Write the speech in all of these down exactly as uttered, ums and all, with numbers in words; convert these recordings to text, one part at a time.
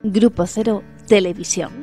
Grupo Cero Televisión.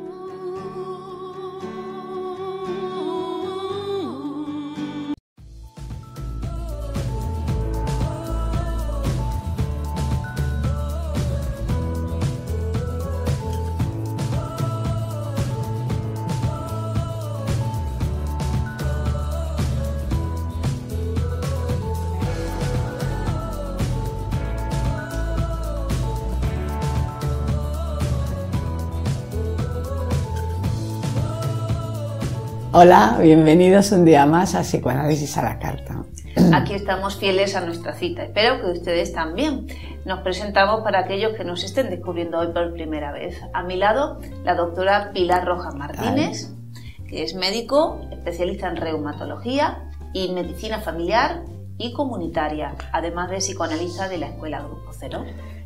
Hola, bienvenidos un día más a Psicoanálisis a la Carta. Aquí estamos fieles a nuestra cita, espero que ustedes también. Nos presentamos para aquellos que nos estén descubriendo hoy por primera vez. A mi lado, la doctora Pilar Rojas Martínez, que es médico, especialista en reumatología y medicina familiar y comunitaria, además de psicoanalista de la Escuela Grupo Cero.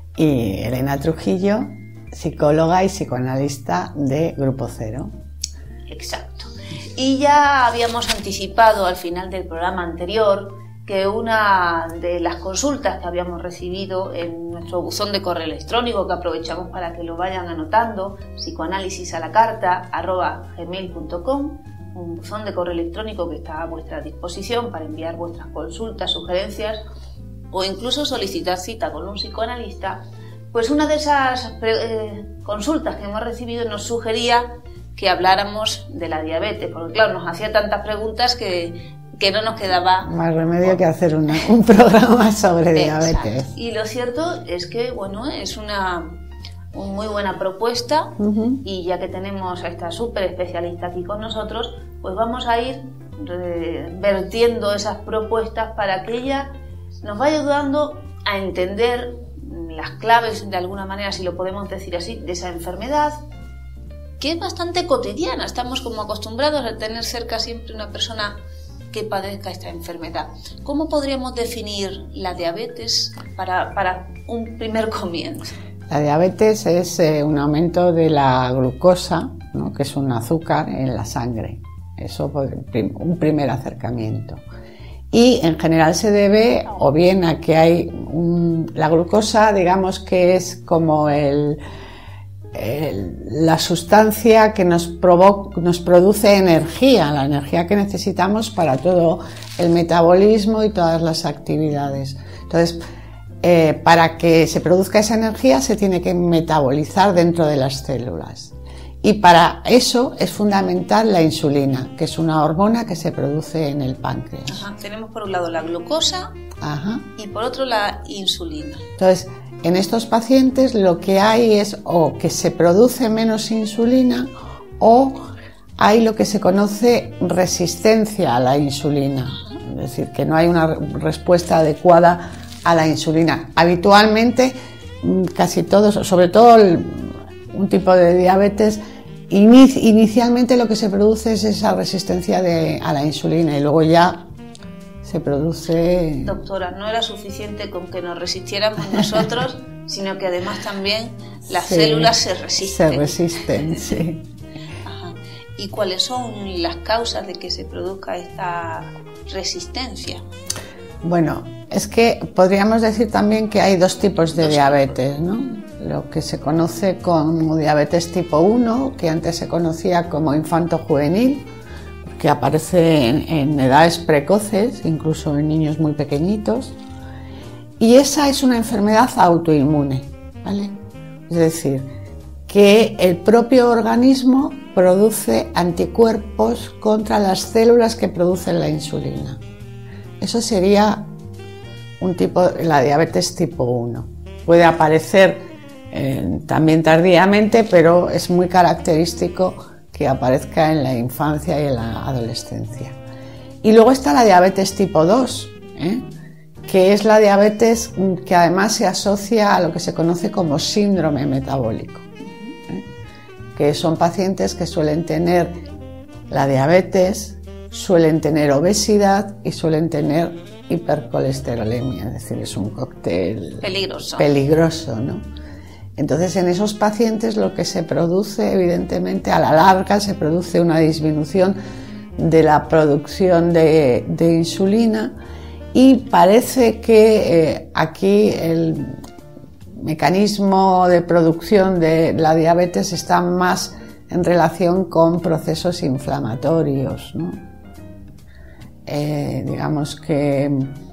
Y Elena Trujillo, psicóloga y psicoanalista de Grupo Cero. Exacto. Y ya habíamos anticipado al final del programa anterior que una de las consultas que habíamos recibido en nuestro buzón de correo electrónico, que aprovechamos para que lo vayan anotando, psicoanálisis a la carta arroba gmail punto com, un buzón de correo electrónico que está a vuestra disposición para enviar vuestras consultas, sugerencias o incluso solicitar cita con un psicoanalista. Pues una de esas eh, consultas que hemos recibido nos sugería que habláramos de la diabetes, porque claro, nos hacía tantas preguntas que, que no nos quedaba más remedio que hacer una, un programa sobre diabetes. Exacto. Y lo cierto es que, bueno, es una, una muy buena propuesta, uh-huh. Y ya que tenemos a esta súper especialista aquí con nosotros, pues vamos a ir eh, vertiendo esas propuestas para que ella nos vaya ayudando a entender las claves, de alguna manera, si lo podemos decir así, de esa enfermedad, que es bastante cotidiana. Estamos como acostumbrados a tener cerca siempre una persona que padezca esta enfermedad. ¿Cómo podríamos definir la diabetes para, para un primer comienzo? La diabetes es eh, un aumento de la glucosa, ¿no?, que es un azúcar en la sangre. Eso es un primer acercamiento. Y en general se debe o bien a que hay un, la glucosa, digamos que es como el la sustancia que nos, provoca, nos produce energía, la energía que necesitamos para todo el metabolismo y todas las actividades. Entonces, eh, para que se produzca esa energía se tiene que metabolizar dentro de las células. Y para eso es fundamental la insulina, que es una hormona que se produce en el páncreas. Ajá, tenemos por un lado la glucosa. Ajá. Y por otro la insulina. Entonces, en estos pacientes lo que hay es o que se produce menos insulina o hay lo que se conoce resistencia a la insulina, es decir, que no hay una respuesta adecuada a la insulina. Habitualmente, casi todos, sobre todo el, un tipo de diabetes, inici, inicialmente lo que se produce es esa resistencia de, a la insulina y luego ya se produce... Doctora, no era suficiente con que nos resistiéramos nosotros, sino que además también las sí, células se resisten. Se resisten, sí. Ajá. ¿Y cuáles son las causas de que se produzca esta resistencia? Bueno, es que podríamos decir también que hay dos tipos de dos diabetes, tipos. ¿no? Lo que se conoce como diabetes tipo uno, que antes se conocía como infanto-juvenil, que aparece en, en edades precoces, incluso en niños muy pequeñitos, y esa es una enfermedad autoinmune, ¿vale? Es decir, que el propio organismo produce anticuerpos contra las células que producen la insulina. Eso sería un tipo, la diabetes tipo uno. Puede aparecer eh, también tardíamente, pero es muy característico que aparezca en la infancia y en la adolescencia. Y luego está la diabetes tipo dos, ¿eh? que es la diabetes que además se asocia a lo que se conoce como síndrome metabólico, ¿eh? que son pacientes que suelen tener la diabetes, suelen tener obesidad y suelen tener hipercolesterolemia, es decir, es un cóctel peligroso, peligroso, ¿no? Entonces, en esos pacientes lo que se produce, evidentemente, a la larga se produce una disminución de la producción de, de insulina y parece que eh, aquí el, mecanismo de producción de la diabetes está más en relación con procesos inflamatorios, ¿no? Eh, digamos que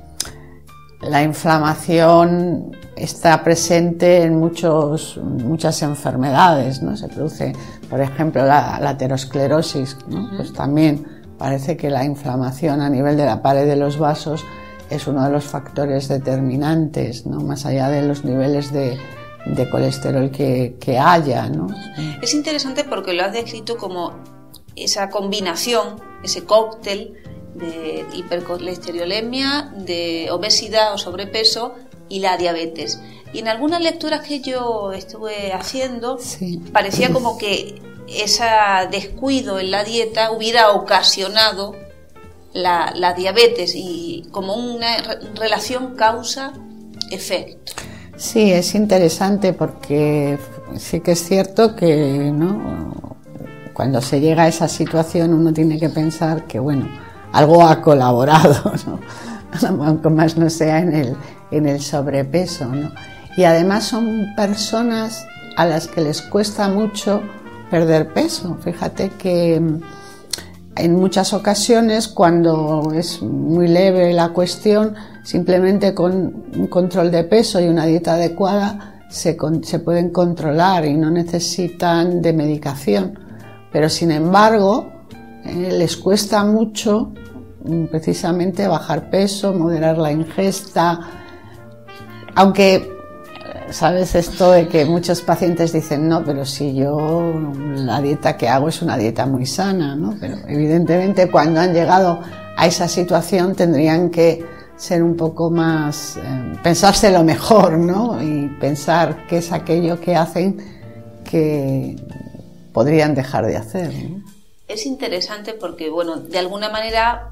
la inflamación está presente en muchos, muchas enfermedades, ¿no? Se produce, por ejemplo, la, la aterosclerosis, ¿no? Pues también parece que la inflamación a nivel de la pared de los vasos es uno de los factores determinantes, ¿no? Más allá de los niveles de, de colesterol que, que haya, ¿no? Es interesante porque lo has descrito como esa combinación, ese cóctel de hipercolesterolemia, de obesidad o sobrepeso y la diabetes. Y en algunas lecturas que yo estuve haciendo, sí, parecía como que ese descuido en la dieta hubiera ocasionado la, la diabetes, y como una re- relación causa-efecto. Sí, es interesante porque sí que es cierto que, ¿no?, cuando se llega a esa situación uno tiene que pensar que, bueno, algo ha colaborado, ¿no? Aunque más no sea en el, en el sobrepeso, ¿no? Y además son personas a las que les cuesta mucho perder peso. Fíjate que en muchas ocasiones, cuando es muy leve la cuestión, simplemente con un control de peso y una dieta adecuada se, con, se pueden controlar y no necesitan de medicación. Pero sin embargo, eh, les cuesta mucho precisamente bajar peso, moderar la ingesta, aunque sabes esto de que muchos pacientes dicen no, pero si yo la dieta que hago es una dieta muy sana, ¿no? Pero evidentemente cuando han llegado a esa situación tendrían que ser un poco más, eh, pensárselo mejor, ¿no? Y pensar qué es aquello que hacen que podrían dejar de hacer, ¿no? Es interesante porque, bueno, de alguna manera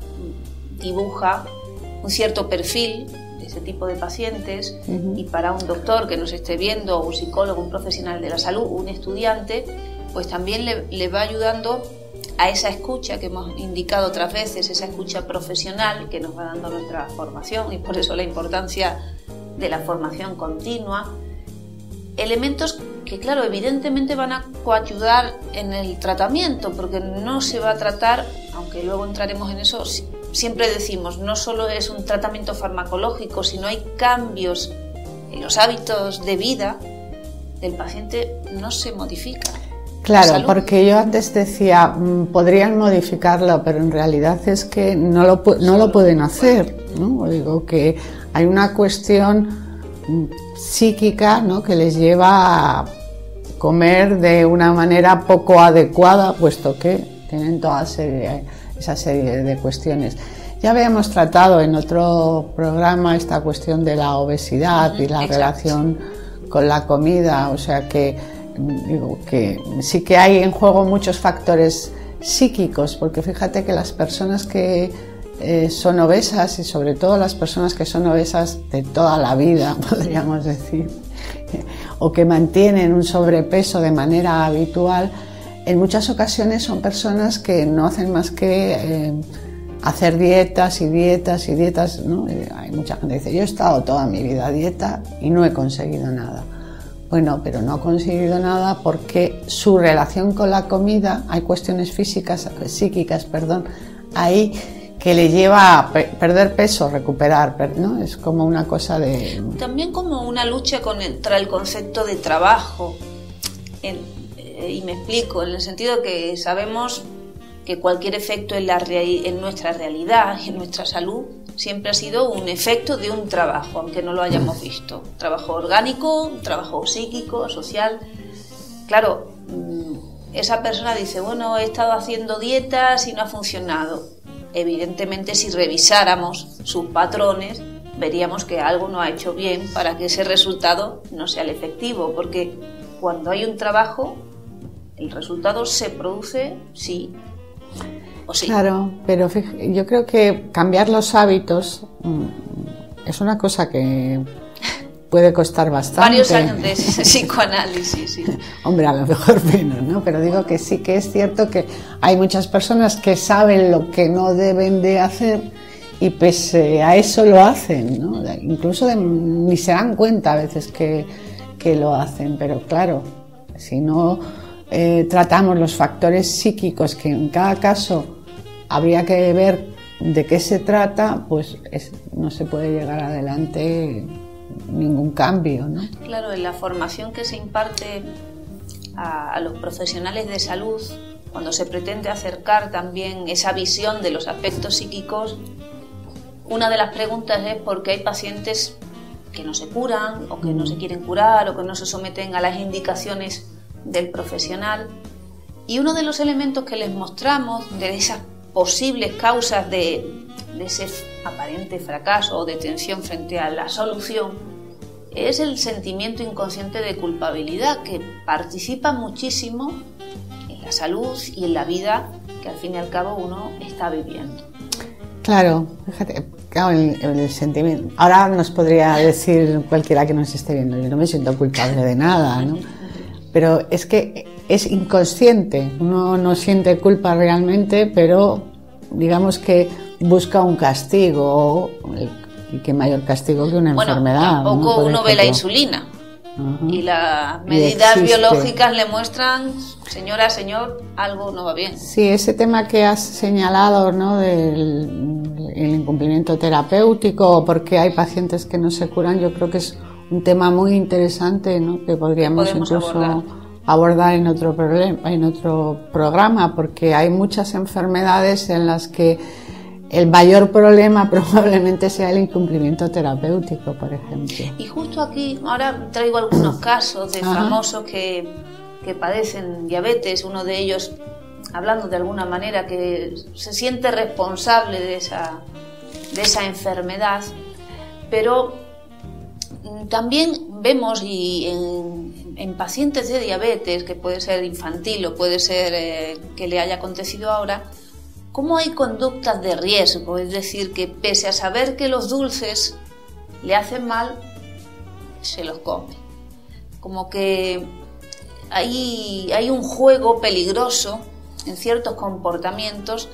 dibuja un cierto perfil de ese tipo de pacientes, uh-huh. Y para un doctor que nos esté viendo, un psicólogo, un profesional de la salud, un estudiante, pues también le, le va ayudando a esa escucha que hemos indicado otras veces, esa escucha profesional que nos va dando nuestra formación, y por eso la importancia de la formación continua. Elementos que, claro, evidentemente van a coayudar en el tratamiento, porque no se va a tratar, aunque luego entraremos en eso, siempre decimos, no solo es un tratamiento farmacológico, sino hay cambios en los hábitos de vida del paciente, no se modifica. Claro, porque yo antes decía, mmm, podrían modificarlo, pero en realidad es que no lo, no lo pueden hacer, ¿no? Digo que hay una cuestión psíquica, ¿no?, que les lleva a comer de una manera poco adecuada, puesto que tienen toda serie, esa serie de cuestiones. Ya habíamos tratado en otro programa esta cuestión de la obesidad y la Exacto. relación con la comida, o sea que digo que sí que hay en juego muchos factores psíquicos, porque fíjate que las personas que Eh, son obesas, y sobre todo las personas que son obesas de toda la vida, podríamos decir, o que mantienen un sobrepeso de manera habitual, en muchas ocasiones son personas que no hacen más que eh, hacer dietas y dietas y dietas, ¿no? Y hay mucha gente que dice, yo he estado toda mi vida a dieta y no he conseguido nada. Bueno, pero no ha conseguido nada porque su relación con la comida, hay cuestiones físicas, psíquicas, perdón, ahí que le lleva a pe- perder peso, recuperar, ¿no? Es como una cosa de... También como una lucha contra el concepto de trabajo. En, eh, y me explico, en el sentido que sabemos que cualquier efecto en, la rea- en nuestra realidad y en nuestra salud siempre ha sido un efecto de un trabajo, aunque no lo hayamos visto. Un trabajo orgánico, un trabajo psíquico, social. Claro, esa persona dice, bueno, he estado haciendo dietas y no ha funcionado. Evidentemente, si revisáramos sus patrones, veríamos que algo no ha hecho bien para que ese resultado no sea el efectivo, porque cuando hay un trabajo, el resultado se produce sí o sí. Claro, pero fíjate, yo creo que cambiar los hábitos mmm, es una cosa que puede costar bastante. Varios años de psicoanálisis, sí. Hombre, a lo mejor menos, ¿no? Pero digo que sí que es cierto que hay muchas personas que saben lo que no deben de hacer y pese a eso lo hacen, ¿no? Incluso de, ni se dan cuenta a veces que, que lo hacen, pero claro, si no eh, tratamos los factores psíquicos, que en cada caso habría que ver de qué se trata, pues es, no se puede llegar adelante ningún cambio, ¿no? Claro, en la formación que se imparte a, a los profesionales de salud, cuando se pretende acercar también esa visión de los aspectos psíquicos, una de las preguntas es por qué hay pacientes que no se curan o que no se quieren curar o que no se someten a las indicaciones del profesional. Y uno de los elementos que les mostramos de esas posibles causas de, de ese aparente fracaso o de tensión frente a la solución es el sentimiento inconsciente de culpabilidad, que participa muchísimo en la salud y en la vida que al fin y al cabo uno está viviendo. Claro, fíjate, claro, el, el sentimiento. Ahora nos podría decir cualquiera que nos esté viendo, yo no me siento culpable de nada, ¿no? Pero es que es inconsciente, uno no siente culpa realmente, pero digamos que busca un castigo, y qué mayor castigo que una bueno, enfermedad. Tampoco ¿no? uno ejemplo. ve la insulina. Uh-huh. Y las medidas y biológicas le muestran, señora, señor, algo no va bien. Sí, ese tema que has señalado, ¿no? Del el incumplimiento terapéutico, porque hay pacientes que no se curan, yo creo que es un tema muy interesante, ¿no? Que podríamos, podríamos incluso abordar. abordar en otro problema, en otro programa, porque hay muchas enfermedades en las que el mayor problema probablemente sea el incumplimiento terapéutico, por ejemplo. Y justo aquí, ahora traigo algunos casos de Ajá. famosos que, que padecen diabetes, uno de ellos hablando de alguna manera que se siente responsable de esa, de esa enfermedad, pero también vemos y en, en pacientes de diabetes, que puede ser infantil o puede ser eh, que le haya acontecido ahora, cómo hay conductas de riesgo, es decir, que pese a saber que los dulces le hacen mal, se los come. Como que hay, hay un juego peligroso en ciertos comportamientos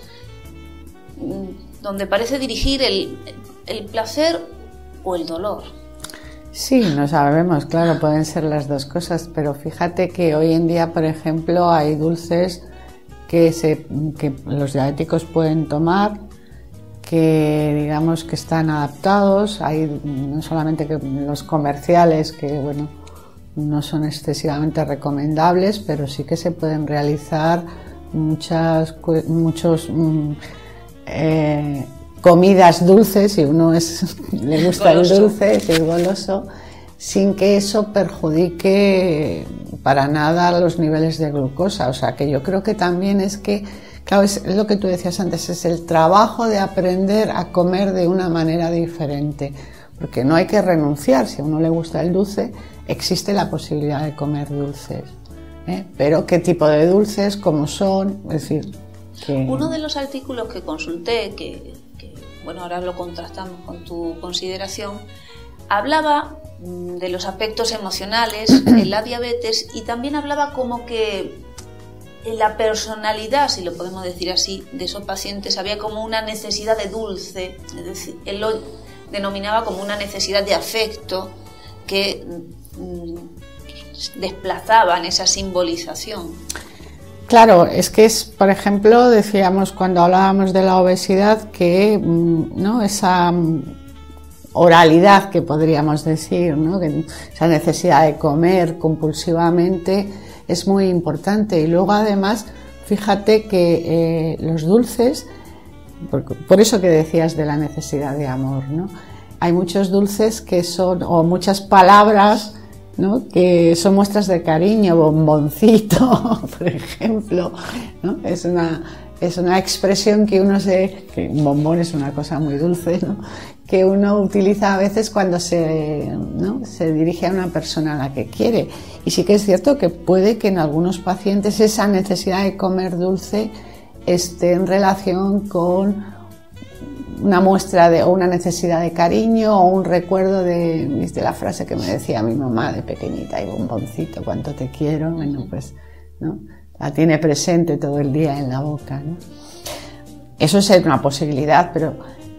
donde parece dirigir el, el placer o el dolor. Sí, no sabemos, claro, pueden ser las dos cosas, pero fíjate que hoy en día, por ejemplo, hay dulces que, se, que los diabéticos pueden tomar, que digamos que están adaptados. Hay no solamente que los comerciales, que bueno, no son excesivamente recomendables, pero sí que se pueden realizar muchas muchos eh, comidas dulces, si uno es, le gusta goloso. El dulce, si es goloso, sin que eso perjudique para nada los niveles de glucosa. O sea, que yo creo que también es que, claro, es, es lo que tú decías antes, es el trabajo de aprender a comer de una manera diferente, porque no hay que renunciar. Si a uno le gusta el dulce, existe la posibilidad de comer dulces, ¿eh? Pero qué tipo de dulces, cómo son, es decir... Que... Uno de los artículos que consulté, que, que bueno, ahora lo contrastamos con tu consideración, hablaba de los aspectos emocionales en la diabetes y también hablaba como que en la personalidad, si lo podemos decir así, de esos pacientes había como una necesidad de dulce, es decir, él lo denominaba como una necesidad de afecto que mm, desplazaban esa simbolización. Claro, es que es, por ejemplo, decíamos cuando hablábamos de la obesidad que, ¿no?, esa oralidad que podríamos decir, ¿no?, que esa necesidad de comer compulsivamente es muy importante. Y luego además, fíjate que eh, los dulces, por, por eso que decías de la necesidad de amor, ¿no?, hay muchos dulces que son, o muchas palabras, ¿no?, que son muestras de cariño, bomboncito, por ejemplo, ¿no? Es una, es una expresión que uno se, que un bombón es una cosa muy dulce, ¿no?, que uno utiliza a veces cuando se, ¿no?, se dirige a una persona a la que quiere. Y sí que es cierto que puede que en algunos pacientes esa necesidad de comer dulce esté en relación con una muestra de, o una necesidad de cariño, o un recuerdo de, ¿viste la frase que me decía mi mamá de pequeñita? Y bomboncito, cuánto te quiero, bueno, pues, ¿no?, la tiene presente todo el día en la boca, ¿no? Eso es una posibilidad, pero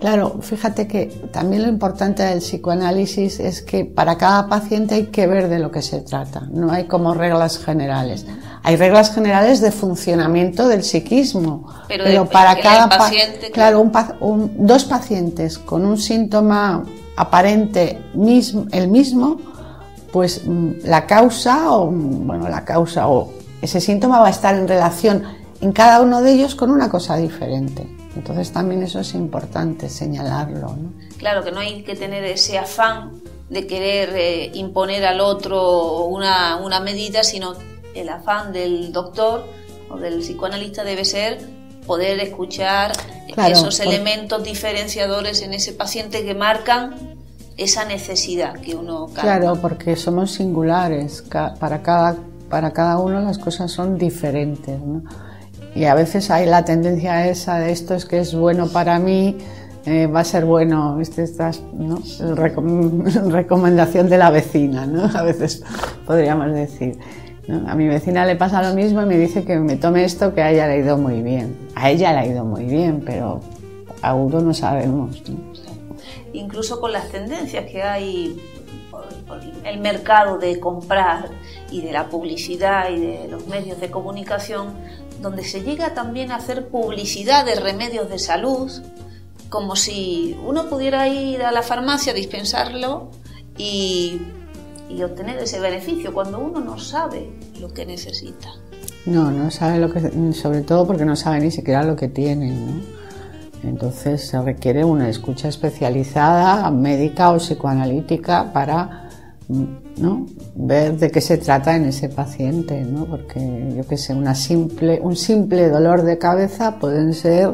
Claro, fíjate que también lo importante del psicoanálisis es que para cada paciente hay que ver de lo que se trata, no hay como reglas generales. Hay reglas generales de funcionamiento del psiquismo, pero, pero de, para cada paciente, pa claro, un, un, dos pacientes con un síntoma aparente mismo, el mismo, pues la causa o bueno, la causa o ese síntoma va a estar en relación en cada uno de ellos con una cosa diferente. Entonces también eso es importante señalarlo, ¿no? Claro, que no hay que tener ese afán de querer eh, imponer al otro una, una medida, sino el afán del doctor o del psicoanalista debe ser poder escuchar claro, esos por... elementos diferenciadores en ese paciente que marcan esa necesidad que uno calma. Claro, porque somos singulares, para cada, para cada uno las cosas son diferentes, ¿no? Y a veces hay la tendencia esa de esto es que es bueno para mí, eh, va a ser bueno, este, estas, ¿no? El recom recomendación de la vecina, ¿no? A veces podríamos decir, ¿no? A mi vecina le pasa lo mismo y me dice que me tome esto que a ella le ha ido muy bien. A ella le ha ido muy bien, pero a uno no sabemos, ¿no? Incluso con las tendencias que hay por, por el mercado de comprar y de la publicidad y de los medios de comunicación, donde se llega también a hacer publicidad de remedios de salud, como si uno pudiera ir a la farmacia, dispensarlo y, y obtener ese beneficio, cuando uno no sabe lo que necesita. No, no sabe lo que, sobre todo porque no sabe ni siquiera lo que tiene, ¿no? Entonces se requiere una escucha especializada, médica o psicoanalítica para, ¿no?, ver de qué se trata en ese paciente, ¿no? Porque yo qué sé, una simple, un simple dolor de cabeza pueden ser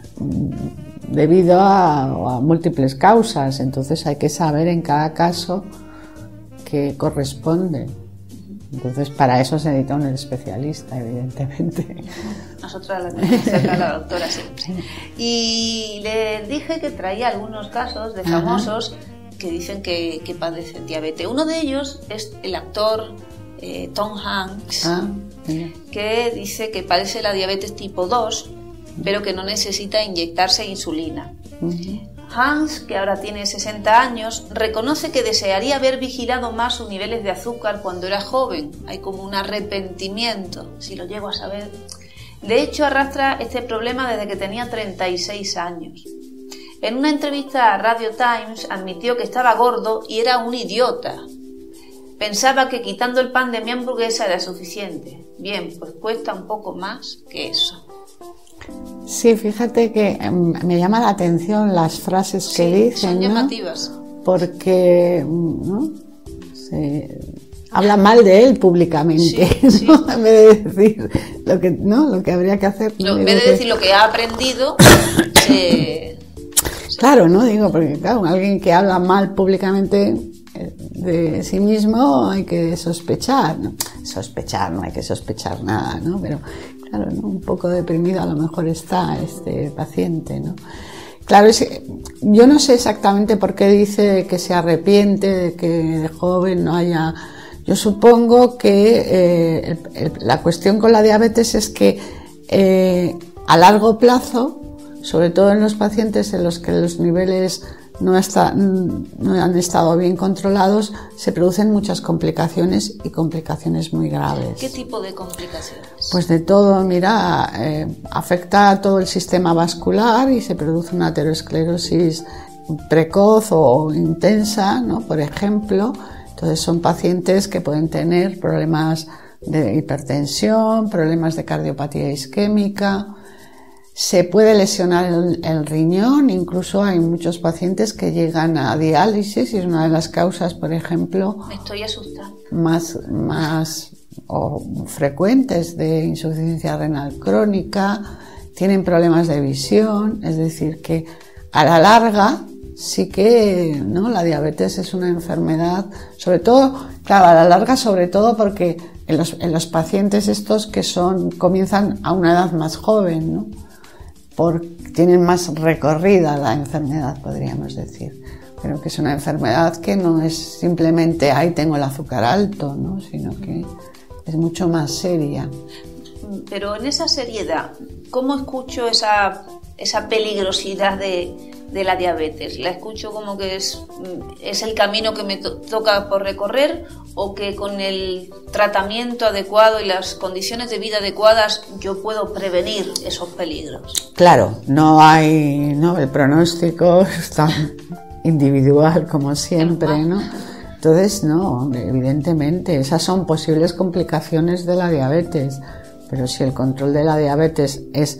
debido a, a múltiples causas, entonces hay que saber en cada caso qué corresponde. Entonces para eso se necesita un especialista, evidentemente. Nosotros la tenemos cerca, la doctora siempre. Y le dije que traía algunos casos de famosos Ajá. que dicen que, que padecen diabetes. Uno de ellos es el actor eh, Tom Hanks, ah, que dice que padece la diabetes tipo dos, pero que no necesita inyectarse insulina. Uh-huh. Hanks, que ahora tiene sesenta años, reconoce que desearía haber vigilado más sus niveles de azúcar cuando era joven. Hay como un arrepentimiento, si lo llego a saber. De hecho, arrastra este problema desde que tenía treinta y seis años. En una entrevista a Radio Times admitió que estaba gordo y era un idiota. Pensaba que quitando el pan de mi hamburguesa era suficiente. Bien, pues cuesta un poco más que eso. Sí, fíjate que me llama la atención las frases que sí, dicen, son llamativas, ¿no? Porque, ¿no?, se habla mal de él públicamente, sí, ¿no? Sí. En vez de decir lo que, ¿no?, lo que habría que hacer. ¿No? En vez de que... decir lo que ha aprendido, se... Claro, ¿no? Digo, porque claro, alguien que habla mal públicamente de sí mismo hay que sospechar, ¿no? Sospechar, no hay que sospechar nada, ¿no? Pero claro, ¿no?, un poco deprimido a lo mejor está este paciente, ¿no? Claro, es, yo no sé exactamente por qué dice que se arrepiente de que de joven no haya... Yo supongo que eh, el, el, la cuestión con la diabetes es que eh, a largo plazo, sobre todo en los pacientes en los que los niveles no, está, no han estado bien controlados, se producen muchas complicaciones y complicaciones muy graves. ¿Qué tipo de complicaciones? Pues de todo, mira, eh, afecta a todo el sistema vascular y se produce una aterosclerosis precoz o intensa, ¿no?, por ejemplo. Entonces son pacientes que pueden tener problemas de hipertensión, problemas de cardiopatía isquémica. Se puede lesionar el, el riñón, incluso hay muchos pacientes que llegan a diálisis y es una de las causas, por ejemplo, me estoy asustando, más, más o frecuentes de insuficiencia renal crónica. Tienen problemas de visión, es decir, que a la larga sí que, ¿no?, la diabetes es una enfermedad, sobre todo, claro, a la larga sobre todo porque en los, en los pacientes estos que son, comienzan a una edad más joven, ¿no?, porque tienen más recorrida la enfermedad, podríamos decir. Pero que es una enfermedad que no es simplemente, ay, tengo el azúcar alto, ¿no?, sino que es mucho más seria. Pero en esa seriedad, ¿cómo escucho esa, esa peligrosidad de, de la diabetes? ¿La escucho como que es, es el camino que me to- toca por recorrer, o que con el tratamiento adecuado y las condiciones de vida adecuadas yo puedo prevenir esos peligros? Claro, no hay, ¿no? El pronóstico es tan individual como siempre, ¿no? Entonces, no, evidentemente, esas son posibles complicaciones de la diabetes, pero si el control de la diabetes es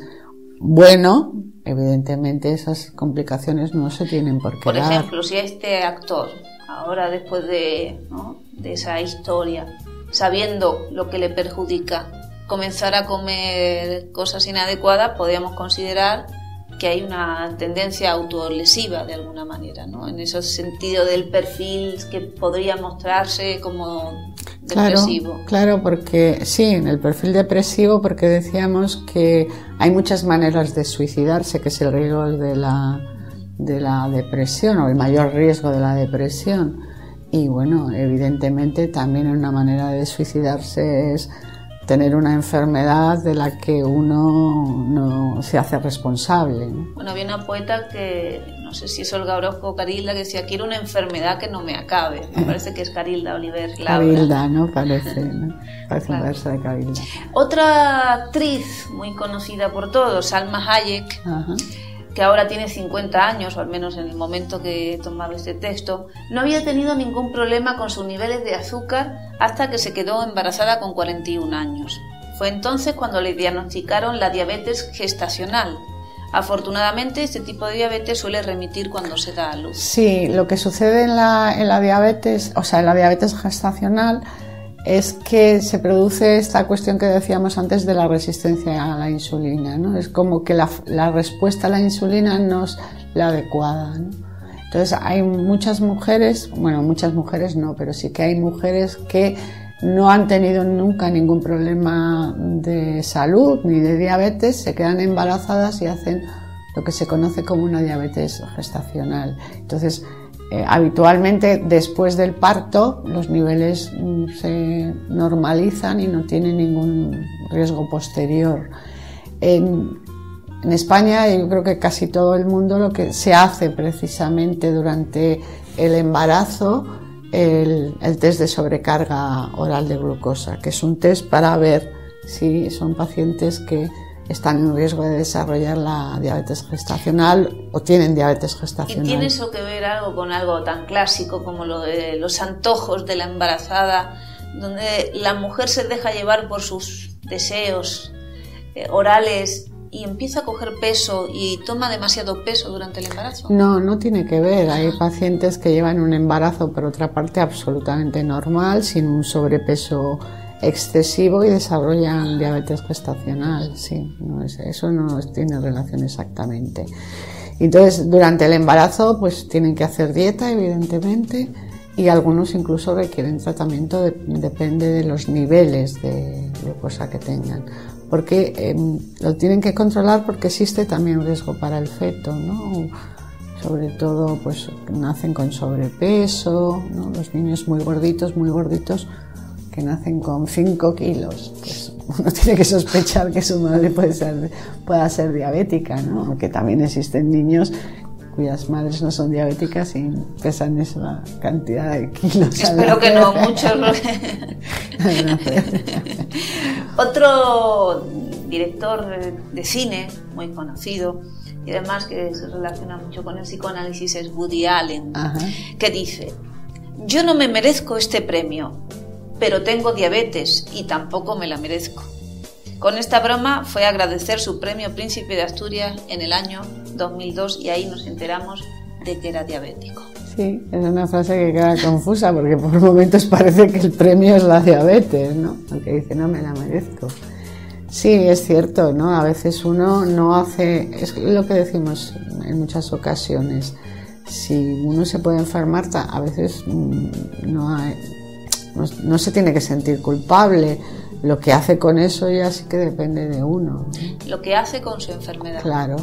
bueno, evidentemente esas complicaciones no se tienen por qué Por dar. ejemplo, si este actor, ahora después de, ¿no?, de esa historia, sabiendo lo que le perjudica, comenzara a comer cosas inadecuadas, podríamos considerar que hay una tendencia autolesiva de alguna manera, ¿no? En ese sentido del perfil que podría mostrarse como depresivo. Claro, claro, porque sí, en el perfil depresivo, porque decíamos que hay muchas maneras de suicidarse, que es el riesgo de la, de la depresión, o el mayor riesgo de la depresión. Y bueno, evidentemente también una manera de suicidarse es tener una enfermedad de la que uno no se hace responsable, ¿no? Bueno, había una poeta que, no sé si es Olga Orozco o Carilda, que decía: quiero una enfermedad que no me acabe. Me parece que es Carilda Oliver Laura. Carilda, ¿no? Parece, ¿no? Parece Claro. un verso de Carilda. Otra actriz muy conocida por todos, Salma Hayek, Ajá. que ahora tiene cincuenta años, o al menos en el momento que he tomado este texto, no había tenido ningún problema con sus niveles de azúcar hasta que se quedó embarazada con cuarenta y un años. Fue entonces cuando le diagnosticaron la diabetes gestacional. Afortunadamente, este tipo de diabetes suele remitir cuando se da a luz. Sí, lo que sucede en la, en la diabetes, o sea, en la diabetes gestacional, es que se produce esta cuestión que decíamos antes de la resistencia a la insulina, ¿no? Es como que la, la respuesta a la insulina no es la adecuada, ¿no? Entonces hay muchas mujeres, bueno, muchas mujeres no, pero sí que hay mujeres que no han tenido nunca ningún problema de salud ni de diabetes, se quedan embarazadas y hacen lo que se conoce como una diabetes gestacional. Entonces, Eh, habitualmente después del parto los niveles mm, se normalizan y no tienen ningún riesgo posterior. En, en España, yo creo que casi todo el mundo, lo que se hace precisamente durante el embarazo, el, el test de sobrecarga oral de glucosa, que es un test para ver si son pacientes que están en riesgo de desarrollar la diabetes gestacional o tienen diabetes gestacional. ¿Y tiene eso que ver algo con algo tan clásico como lo de los antojos de la embarazada, donde la mujer se deja llevar por sus deseos eh, orales y empieza a coger peso y toma demasiado peso durante el embarazo? No, no tiene que ver. Hay pacientes que llevan un embarazo, por otra parte, absolutamente normal, sin un sobrepeso excesivo, y desarrollan diabetes gestacional. Sí, no es, eso no tiene relación exactamente. Entonces, durante el embarazo, pues tienen que hacer dieta, evidentemente, y algunos incluso requieren tratamiento, de, depende de los niveles de glucosa que tengan, porque eh, lo tienen que controlar, porque existe también riesgo para el feto, ¿no? Sobre todo, pues nacen con sobrepeso, ¿no? Los niños muy gorditos, muy gorditos, que nacen con cinco kilos, pues uno tiene que sospechar que su madre puede ser, pueda ser diabética, ¿no? Aunque también existen niños cuyas madres no son diabéticas y pesan esa cantidad de kilos. Espero que no, muchos. Otro director de cine muy conocido y además que se relaciona mucho con el psicoanálisis es Woody Allen. Ajá. Que dice: yo no me merezco este premio, pero tengo diabetes y tampoco me la merezco. Con esta broma fue a agradecer su premio Príncipe de Asturias en el año dos mil dos y ahí nos enteramos de que era diabético. Sí, es una frase que queda confusa porque por momentos parece que el premio es la diabetes, ¿no? Porque dice, no me la merezco. Sí, es cierto, ¿no? A veces uno no hace, es lo que decimos en muchas ocasiones, si uno se puede enfermar, a veces no hay... No, no se tiene que sentir culpable. Lo que hace con eso ya sí que depende de uno, ¿no? Lo que hace con su enfermedad. Claro.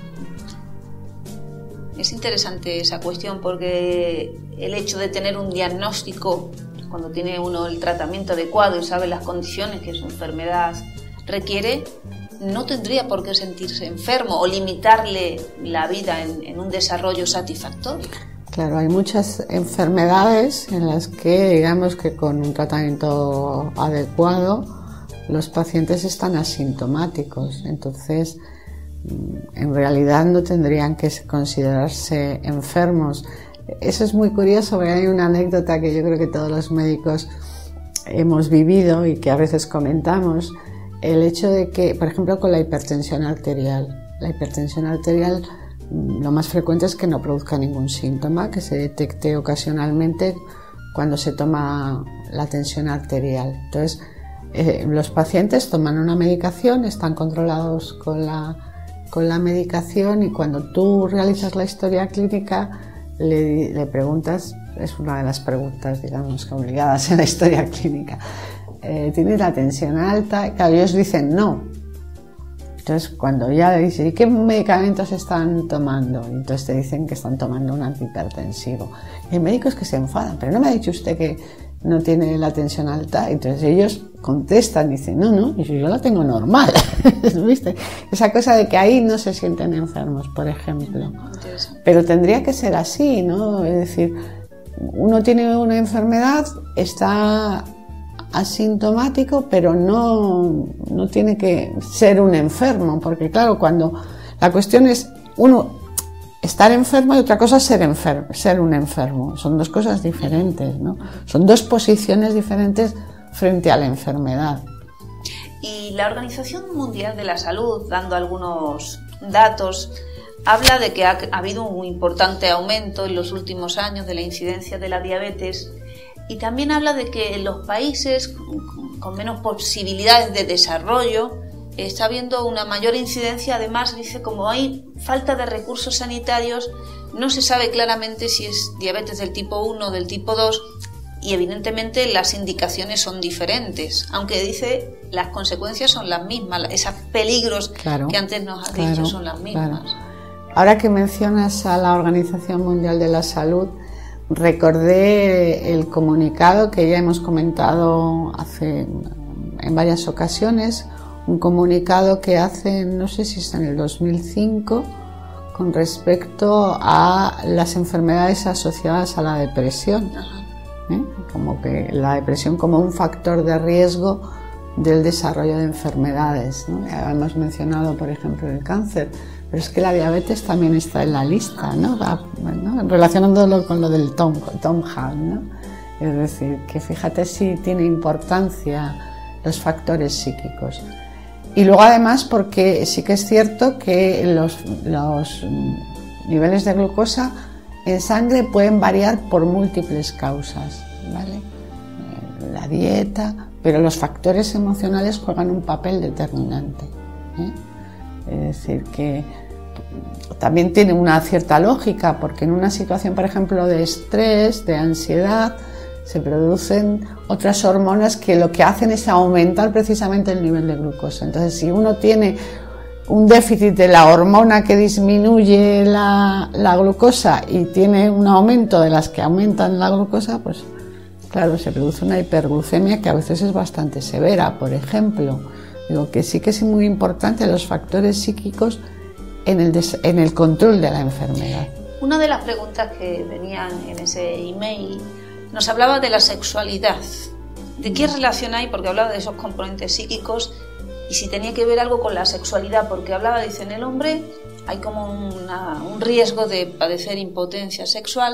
Es interesante esa cuestión porque el hecho de tener un diagnóstico, cuando tiene uno el tratamiento adecuado y sabe las condiciones que su enfermedad requiere, no tendría por qué sentirse enfermo o limitarle la vida en, en un desarrollo satisfactorio. Claro, hay muchas enfermedades en las que, digamos que con un tratamiento adecuado, los pacientes están asintomáticos, entonces en realidad no tendrían que considerarse enfermos. Eso es muy curioso, porque hay una anécdota que yo creo que todos los médicos hemos vivido y que a veces comentamos, el hecho de que, por ejemplo, con la hipertensión arterial, la hipertensión arterial lo más frecuente es que no produzca ningún síntoma, que se detecte ocasionalmente cuando se toma la tensión arterial. Entonces, eh, los pacientes toman una medicación, están controlados con la, con la medicación, y cuando tú realizas la historia clínica le, le preguntas, es una de las preguntas, digamos, obligadas en la historia clínica, eh, ¿tienes la tensión alta? Y claro, ellos dicen no. Entonces, cuando ya le dices, ¿y qué medicamentos están tomando? Y entonces te dicen que están tomando un antihipertensivo. Y hay médicos que se enfadan, pero ¿no me ha dicho usted que no tiene la tensión alta? Entonces ellos contestan, dicen, no, no, yo la tengo normal. ¿Viste? Esa cosa de que ahí no se sienten enfermos, por ejemplo. Pero tendría que ser así, ¿no? Es decir, uno tiene una enfermedad, está asintomático, pero no, no tiene que ser un enfermo, porque claro, cuando la cuestión es uno estar enfermo y otra cosa es ser enfermo, ser un enfermo, son dos cosas diferentes, ¿no? Son dos posiciones diferentes frente a la enfermedad. Y la Organización Mundial de la Salud, dando algunos datos, habla de que ha, ha habido un importante aumento en los últimos años de la incidencia de la diabetes. Y también habla de que en los países con menos posibilidades de desarrollo está habiendo una mayor incidencia. Además, dice, como hay falta de recursos sanitarios, no se sabe claramente si es diabetes del tipo uno o del tipo dos, y evidentemente las indicaciones son diferentes, aunque dice las consecuencias son las mismas, esos peligros claro, que antes nos has claro, dicho son las mismas. Claro. Ahora que mencionas a la Organización Mundial de la Salud, recordé el comunicado que ya hemos comentado hace, en varias ocasiones, un comunicado que hace, no sé si es en el dos mil cinco, con respecto a las enfermedades asociadas a la depresión. ¿Eh? Como que la depresión como un factor de riesgo del desarrollo de enfermedades, ¿no? Ya hemos mencionado, por ejemplo, el cáncer. Pero es que la diabetes también está en la lista, ¿no? ¿no? Relacionándolo con lo del Tom, Tom Hall, ¿no? Es decir, que fíjate si tiene importancia los factores psíquicos. Y luego además porque sí que es cierto que los, los niveles de glucosa en sangre pueden variar por múltiples causas, ¿vale? La dieta, pero los factores emocionales juegan un papel determinante, ¿eh? Es decir, que también tiene una cierta lógica, porque en una situación, por ejemplo, de estrés, de ansiedad, se producen otras hormonas que lo que hacen es aumentar precisamente el nivel de glucosa. Entonces, si uno tiene un déficit de la hormona que disminuye la, la glucosa y tiene un aumento de las que aumentan la glucosa, pues claro, se produce una hiperglucemia que a veces es bastante severa, por ejemplo. Digo que sí que es muy importante los factores psíquicos en el, des, en el control de la enfermedad. Una de las preguntas que venían en ese email nos hablaba de la sexualidad. ¿De qué relación hay? Porque hablaba de esos componentes psíquicos y si tenía que ver algo con la sexualidad, porque hablaba, dice, en el hombre hay como una, un riesgo de padecer impotencia sexual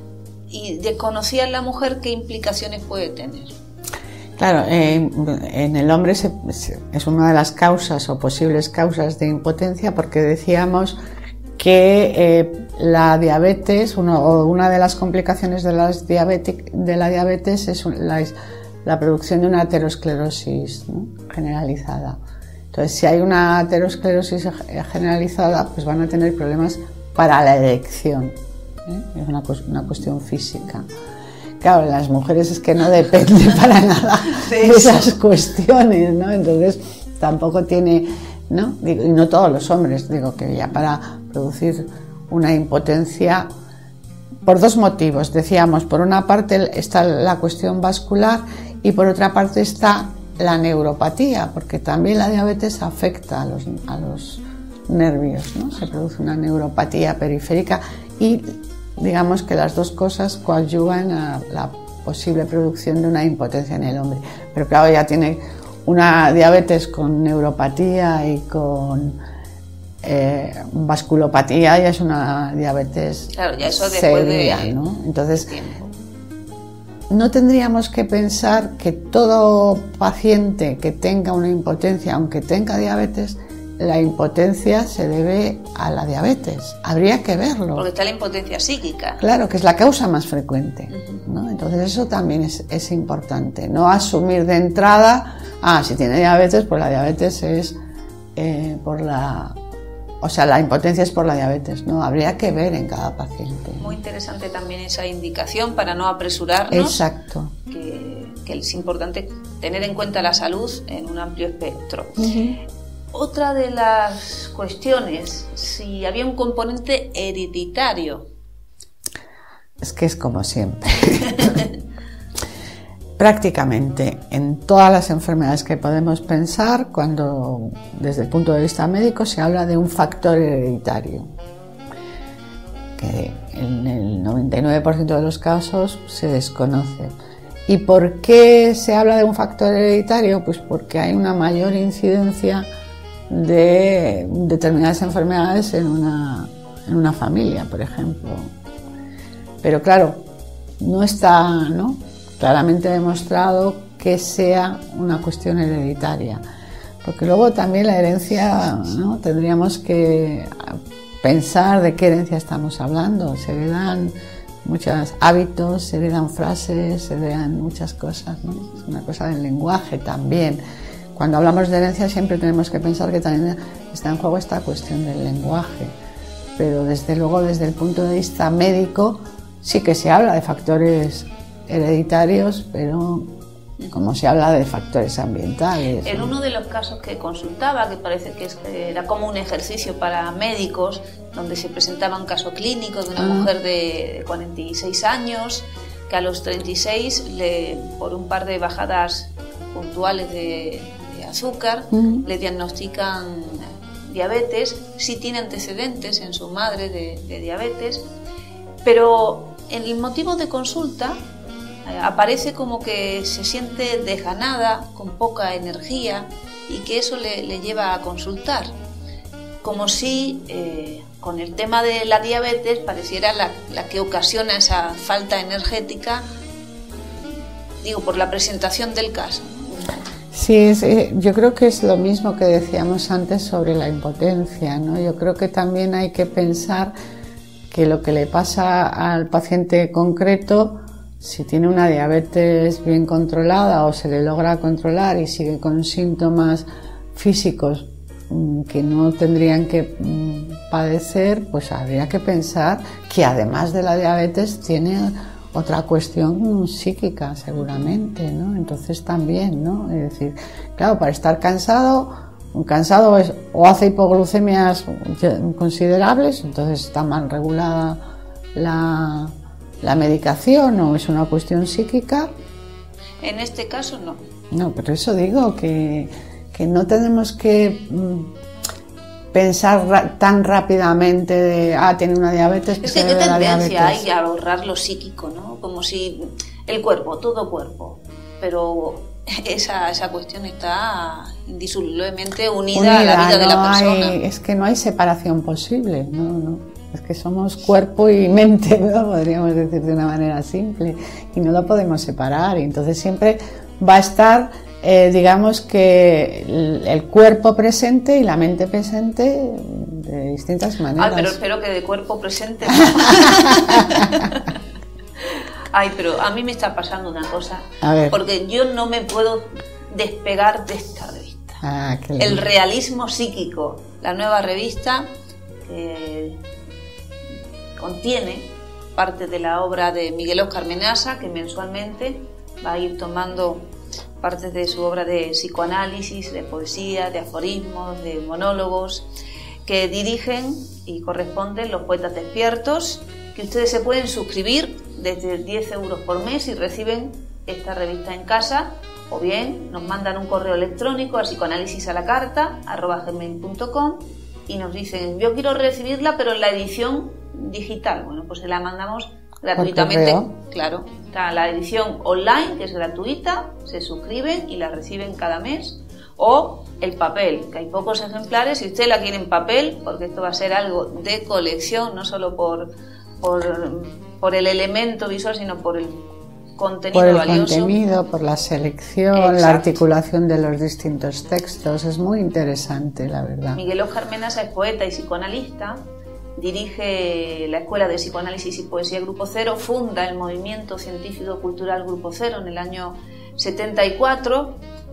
y desconocía en la mujer qué implicaciones puede tener. Claro, eh, en el hombre se, se, es una de las causas o posibles causas de impotencia, porque decíamos que eh, la diabetes, uno, o una de las complicaciones de, las diabetic, de la diabetes es la, la producción de una aterosclerosis, ¿no? generalizada. Entonces, si hay una aterosclerosis generalizada, pues van a tener problemas para la erección, ¿eh? Es una, una cuestión física. Claro, las mujeres es que no depende para nada de esas cuestiones, ¿no? Entonces tampoco tiene, ¿no? Digo, y no todos los hombres, digo que ya para producir una impotencia, por dos motivos, decíamos, por una parte está la cuestión vascular y por otra parte está la neuropatía, porque también la diabetes afecta a los, a los nervios, ¿no? Se produce una neuropatía periférica y digamos que las dos cosas coadyuvan a la posible producción de una impotencia en el hombre. Pero claro, ya tiene una diabetes con neuropatía y con eh, vasculopatía, ya es una diabetes claro, ya eso seria, de, ¿no? Entonces, no tendríamos que pensar que todo paciente que tenga una impotencia, aunque tenga diabetes, la impotencia se debe a la diabetes. Habría que verlo. Porque está la impotencia psíquica. Claro, que es la causa más frecuente, ¿no? Entonces eso también es, es importante. No asumir de entrada, ah, si tiene diabetes, pues la diabetes es eh, por la... O sea, la impotencia es por la diabetes, ¿no? Habría que ver en cada paciente. Muy interesante también esa indicación para no apresurarnos. Exacto. Que, que es importante tener en cuenta la salud en un amplio espectro. Uh-huh. Otra de las cuestiones, si había un componente hereditario. Es que es como siempre. Prácticamente en todas las enfermedades que podemos pensar, cuando desde el punto de vista médico se habla de un factor hereditario, que en el noventa y nueve por ciento de los casos se desconoce. ¿Y por qué se habla de un factor hereditario? Pues porque hay una mayor incidencia de determinadas enfermedades en una, en una familia, por ejemplo. Pero claro, no está, ¿no?, claramente demostrado que sea una cuestión hereditaria, porque luego también la herencia, ¿no?, tendríamos que pensar de qué herencia estamos hablando. Se heredan muchos hábitos, se heredan frases, se heredan muchas cosas, ¿no? Es una cosa del lenguaje también. Cuando hablamos de herencia siempre tenemos que pensar que también está en juego esta cuestión del lenguaje, pero desde luego desde el punto de vista médico sí que se habla de factores hereditarios, pero como se habla de factores ambientales. En uno de los casos que consultaba, que parece que, es, que era como un ejercicio para médicos, donde se presentaba un caso clínico de una ah. mujer de cuarenta y seis años, que a los treinta y seis, le, por un par de bajadas puntuales de, de azúcar, uh-huh. le diagnostican diabetes, sí tiene antecedentes en su madre de, de diabetes, pero en el motivo de consulta aparece como que se siente desganada, con poca energía, y que eso le, le lleva a consultar. Como si eh, con el tema de la diabetes pareciera la, la que ocasiona esa falta energética, digo, por la presentación del caso. Sí, sí, yo creo que es lo mismo que decíamos antes sobre la impotencia, ¿no? Yo creo que también hay que pensar que lo que le pasa al paciente concreto, si tiene una diabetes bien controlada o se le logra controlar y sigue con síntomas físicos que no tendrían que padecer, pues habría que pensar que además de la diabetes tiene otra cuestión psíquica seguramente, ¿no? Entonces también, ¿no? Es decir, claro, para estar cansado, un cansado es, o hace hipoglucemias considerables, entonces está mal regulada la la medicación, o es una cuestión psíquica. En este caso no. No, pero eso digo, que, que no tenemos que mm, pensar ra- tan rápidamente de, ah, tiene una diabetes. Es que qué tendencia hay a ahorrar lo psíquico, ¿no? Como si el cuerpo, todo cuerpo, pero esa, esa cuestión está indisolublemente unida, unida a la vida no de la persona. Hay, es que no hay separación posible, no, no. Es que somos cuerpo y mente, ¿no? Podríamos decir de una manera simple, y no lo podemos separar, y entonces siempre va a estar, eh, digamos que el, el cuerpo presente y la mente presente de distintas maneras. Ay, pero espero que de cuerpo presente no. Ay, pero a mí me está pasando una cosa, porque yo no me puedo despegar de esta revista. Ah, qué El realismo psíquico, la nueva revista que contiene parte de la obra de Miguel Óscar Menasa, que mensualmente va a ir tomando partes de su obra de psicoanálisis, de poesía, de aforismos, de monólogos, que dirigen y corresponden los poetas despiertos, que ustedes se pueden suscribir desde diez euros por mes y reciben esta revista en casa, o bien nos mandan un correo electrónico a psicoanálisis a la carta arroba gmail punto com y nos dicen, yo quiero recibirla pero en la edición digital. Bueno, pues se la mandamos gratuitamente. Claro, está la edición online, que es gratuita, se suscriben y la reciben cada mes. O el papel, que hay pocos ejemplares, si usted la quiere en papel, porque esto va a ser algo de colección, no solo por, por, por el elemento visual, sino por el contenido por el valioso. contenido, por la selección, Exacto. la articulación de los distintos textos, es muy interesante, la verdad. Miguel Óscar Menasa es poeta y psicoanalista, dirige la Escuela de Psicoanálisis y Poesía Grupo Cero, funda el Movimiento Científico Cultural Grupo Cero en el año setenta y cuatro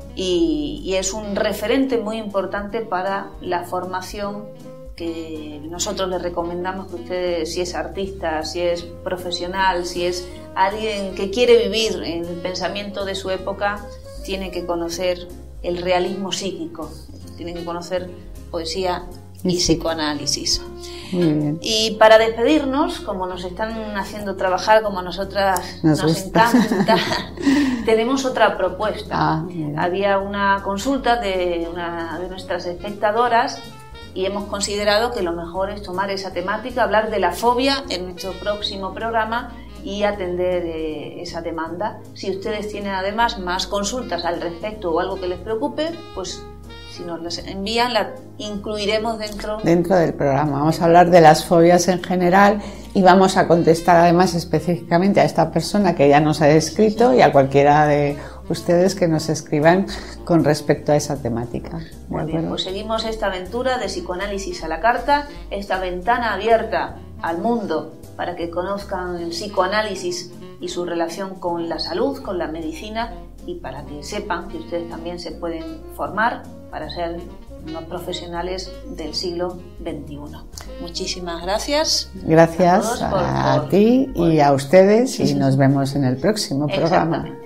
y, y es un referente muy importante para la formación que nosotros le recomendamos que usted, si es artista, si es profesional, si es alguien que quiere vivir en el pensamiento de su época, tiene que conocer el realismo psíquico, tiene que conocer poesía y psicoanálisis. Muy bien. Y para despedirnos, como nos están haciendo trabajar, como a nosotras nos, nos encanta, tenemos otra propuesta. Ah, Había una consulta de una de nuestras espectadoras y hemos considerado que lo mejor es tomar esa temática, hablar de la fobia en nuestro próximo programa y atender eh, esa demanda. Si ustedes tienen además más consultas al respecto o algo que les preocupe, pues si nos las envían, la incluiremos dentro... Dentro del programa. Vamos a hablar de las fobias en general y vamos a contestar además específicamente a esta persona que ya nos ha escrito y a cualquiera de ustedes que nos escriban con respecto a esa temática. Muy bien, pues seguimos esta aventura de psicoanálisis a la carta, esta ventana abierta al mundo para que conozcan el psicoanálisis y su relación con la salud, con la medicina y para que sepan que ustedes también se pueden formar para ser unos profesionales del siglo veintiuno. Muchísimas gracias. Gracias a, a, por, a por, ti por, y a ustedes y nos vemos en el próximo programa.